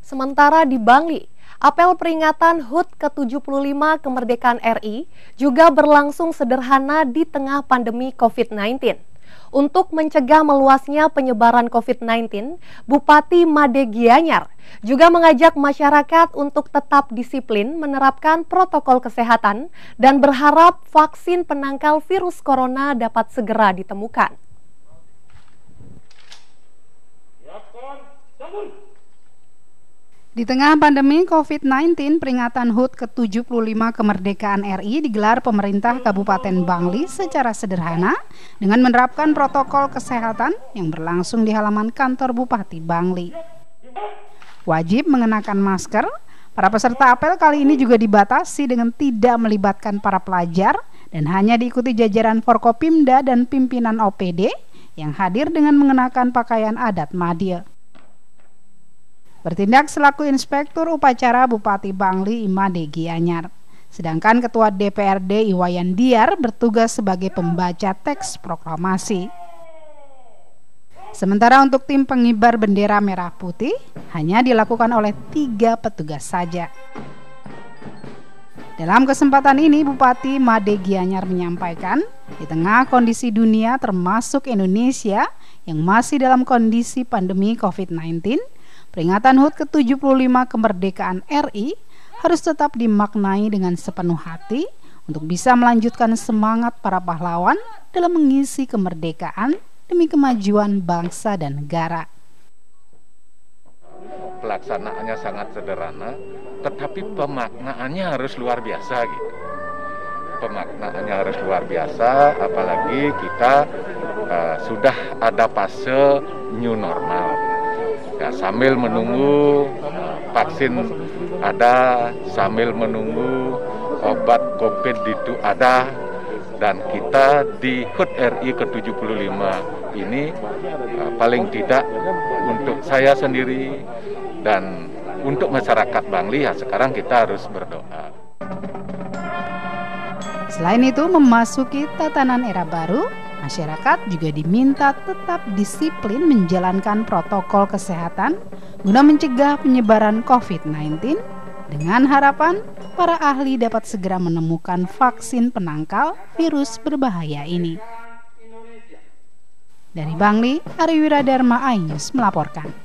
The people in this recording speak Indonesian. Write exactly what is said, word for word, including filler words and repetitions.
Sementara di Bangli, apel peringatan H U T ke tujuh puluh lima kemerdekaan R I juga berlangsung sederhana di tengah pandemi covid sembilan belas. Untuk mencegah meluasnya penyebaran covid sembilan belas, Bupati Made Gianyar juga mengajak masyarakat untuk tetap disiplin menerapkan protokol kesehatan dan berharap vaksin penangkal virus corona dapat segera ditemukan. Di tengah pandemi covid sembilan belas, peringatan H U T ke tujuh puluh lima kemerdekaan R I digelar pemerintah Kabupaten Bangli secara sederhana dengan menerapkan protokol kesehatan yang berlangsung di halaman kantor Bupati Bangli. Wajib mengenakan masker, para peserta apel kali ini juga dibatasi dengan tidak melibatkan para pelajar dan hanya diikuti jajaran Forkopimda dan pimpinan O P D yang hadir dengan mengenakan pakaian adat Madya. Bertindak selaku Inspektur Upacara Bupati Bangli Made Gianyar. Sedangkan Ketua D P R D Iwayan Diar bertugas sebagai pembaca teks proklamasi. Sementara untuk tim pengibar bendera merah putih hanya dilakukan oleh tiga petugas saja. Dalam kesempatan ini Bupati Made Gianyar menyampaikan, di tengah kondisi dunia termasuk Indonesia yang masih dalam kondisi pandemi covid sembilan belas, peringatan H U T ke tujuh puluh lima kemerdekaan R I harus tetap dimaknai dengan sepenuh hati untuk bisa melanjutkan semangat para pahlawan dalam mengisi kemerdekaan demi kemajuan bangsa dan negara. Pelaksanaannya sangat sederhana, tetapi pemaknaannya harus luar biasa gitu. Pemaknaannya harus luar biasa, apalagi kita uh, sudah ada fase new normal. Ya, sambil menunggu vaksin ada, sambil menunggu obat COVID itu ada, dan kita di H U T R I ke tujuh puluh lima ini uh, paling tidak untuk saya sendiri dan untuk masyarakat Bangli, ya sekarang kita harus berdoa. Selain itu, memasuki tatanan era baru, masyarakat juga diminta tetap disiplin menjalankan protokol kesehatan guna mencegah penyebaran covid sembilan belas dengan harapan para ahli dapat segera menemukan vaksin penangkal virus berbahaya ini. Dari Bangli, Ari Wiradharma, iNews melaporkan.